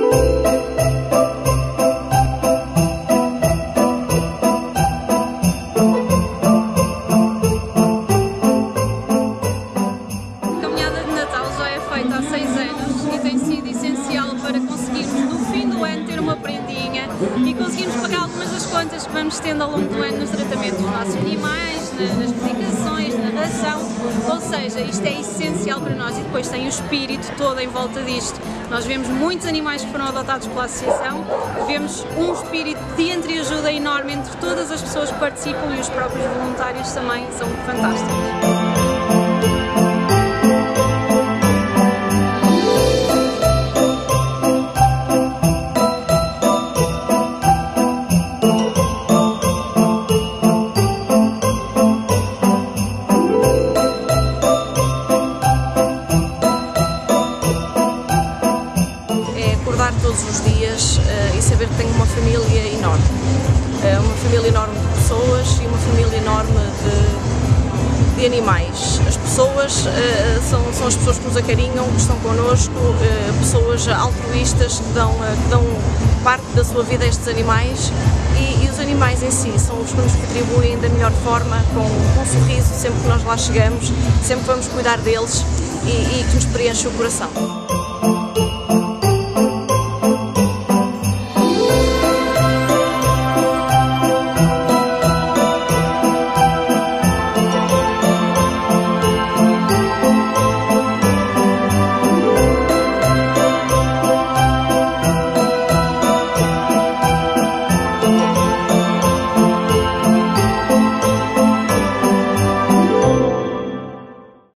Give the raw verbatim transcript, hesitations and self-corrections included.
Há seis anos e tem sido essencial para conseguirmos no fim do ano ter uma prendinha e conseguirmos pagar algumas das contas que vamos tendo ao longo do ano nos tratamentos dos nossos animais, nas medicações, na ração, ou seja, isto é essencial para nós e depois tem o espírito todo em volta disto. Nós vemos muitos animais que foram adotados pela associação, vemos um espírito de entreajuda enorme entre todas as pessoas que participam e os próprios voluntários também são fantásticos. Acordar todos os dias uh, e saber que tenho uma família enorme, uh, uma família enorme de pessoas e uma família enorme de, de animais. As pessoas uh, são, são as pessoas que nos acarinham, que estão connosco, uh, pessoas altruístas que dão, uh, que dão parte da sua vida a estes animais e, e os animais em si são os que nos retribuem da melhor forma, com, com um sorriso sempre que nós lá chegamos, sempre que vamos cuidar deles e, e que nos preenche o coração.